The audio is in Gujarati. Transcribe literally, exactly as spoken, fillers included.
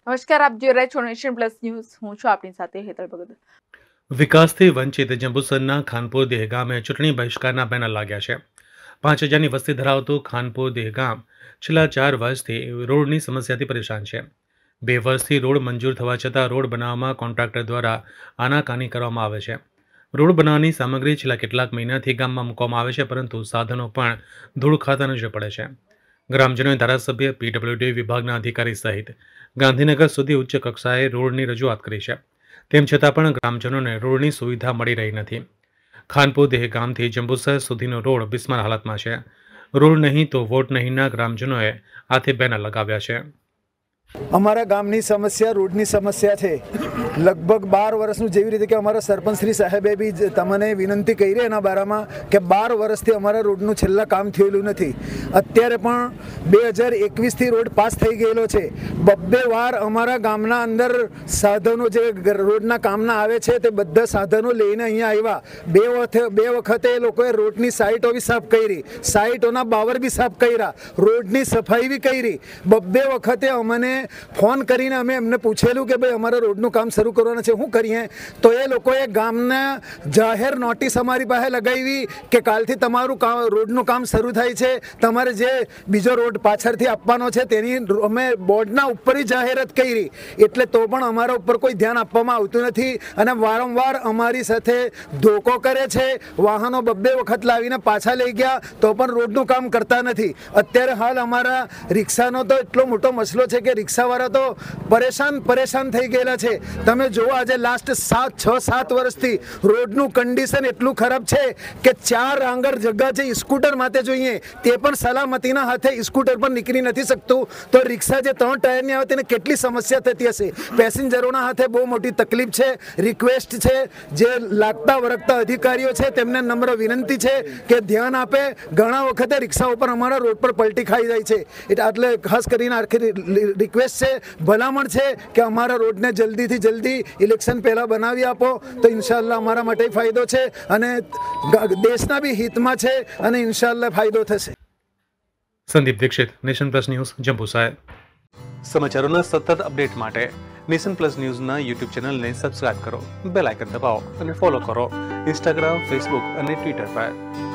નમસ્કાર, આપ જોઈ રહ્યા છો નેશન પ્લસ ન્યૂઝ. હું છું આપની સાથે હેતલ ભગત. વિકાસથી વંચિત જંબુસરના ખાનપુર દેહગામે ચૂંટણી બહિષ્કારના બેનર લાગ્યા છે. પાંચ હજારની વસ્તી ધરાવતું ખાનપુર દેહગામ છેલ્લા ચાર વર્ષથી રોડની સમસ્યાથી પરેશાન છે. બે વર્ષથી રોડ મંજૂર થવા છતાં રોડ બનાવવામાં કોન્ટ્રાક્ટર દ્વારા આનાકાની કરવામાં આવે છે. રોડ બનાવવાની સામગ્રી છેલ્લા કેટલાક મહિનાથી ગામમાં મૂકવામાં આવે છે, પરંતુ સાધનો પણ ધૂળ ખાતા નજરે પડે છે. ગ્રામજનોએ ધારાસભ્ય, પીડબ્લ્યુડી વિભાગના અધિકારી સહિત ગાંધીનગર સુધી ઉચ્ચ કક્ષાએ રોડની રજૂઆત કરી છે. તેમ છતાં પણ ગ્રામજનોને રોડની સુવિધા મળી રહી નથી. ખાનપુર દેહગામથી જંબુસર સુધીનો રોડ બિસ્માર હાલતમાં છે. રોડ નહીં તો વોટ નહીંના ગ્રામજનોએ હાથે બેનર લગાવ્યા છે. અમારા ગામની સમસ્યા રોડની સમસ્યા છે. લગભગ બાર વર્ષનું, જેવી રીતે કે અમારા સરપંચ શ્રી સાહેબે બી તમને વિનંતી કરી એના બારામાં કે બાર વર્ષથી અમારા રોડનું છેલ્લા કામ થયેલું નથી. અત્યારે પણ બે હજાર એકવીસથી રોડ પાસ થઈ ગયેલો છે. બબ્બે વાર અમારા ગામના અંદર સાધનો જે રોડના કામના આવે છે તે બધા સાધનો લઈને અહીંયા આવ્યા. બે વખતે બે વખતે એ લોકોએ રોડની સાઇટો બી સાફ કરી, સાઇટોના બાવર બી સાફ કર્યા, રોડની સફાઈ બી કરી. બબ્બે વખતે અમને ફોન કરીને અમે એમને પૂછેલું કે ભાઈ અમારા રોડનું કામ શરૂ કરવાનું છે, શું કરીએ? તો એ લોકોએ ગામના જાહેર નોટિસ અમારી પાસે લગાવી કે કાલથી તમારું કામ રોડનું કામ શરૂ થાય છે, તમારે જે બીજો રોડ પાછળથી આપવાનો છે તેની અમે બોર્ડના ઉપર જાહેરાત કરી. એટલે તો પણ અમારા ઉપર કોઈ ધ્યાન આપવામાં આવતું નથી અને વારંવાર અમારી સાથે ધોકો કરે છે. વાહનો બબ્બે વખત લાવીને પાછા લઈ ગયા તો પણ રોડનું કામ કરતા નથી. અત્યારે હાલ અમારા રિક્ષાનો તો એટલો મોટો મસલો છે કે રિક્ષાવાળા તો પરેશાન પરેશાન થઈ ગયેલા છે. તમે જુઓ, આજે લાસ્ટ સાત છ સાત વર્ષથી રોડનું કન્ડિશન એટલું ખરાબ છે કે ચાર આંગર જગ્યા છે સ્કૂટર માટે જોઈએ તે પણ સલામતીના હાથે સ્કૂટર પર નીકળી નથી શકતું. તો રિક્ષા જે ત્રણ ટાયરની આવે તેને કેટલી સમસ્યા થતી હશે. પેસેન્જરોના હાથે બહુ મોટી તકલીફ છે. રિક્વેસ્ટ છે જે લાગતા વળગતા અધિકારીઓ છે તેમને નમ્ર વિનંતી છે કે ધ્યાન આપે. ઘણા વખતે રિક્ષા ઉપર અમારા રોડ પર પલટી ખાઈ જાય છે. એટલે ખાસ કરીને આખી રિક્વેસ્ટ છે, ભલામણ છે કે અમારા રોડને જલ્દીથી જલ્દી ઇલેક્શન પહેલાં બનાવી આપો તો ઇન્શાલ્લાહ અમારા માટે ફાયદો છે અને દેશના બી હિતમાં છે અને ઇન્શાલ્લાહ ફાયદો થશે. Sandeep Dixit, Nation Plus News, Jambusar. સમાચારોના સતત અપડેટ માટે નેશન પ્લસ ન્યૂઝના યુટ્યુબ ચેનલને સબસ્ક્રાઇબ કરો, બેલ આઇકન દબાવો અને ફોલો કરો ઇન્સ્ટાગ્રામ, ફેસબુક અને ટ્વિટર પર.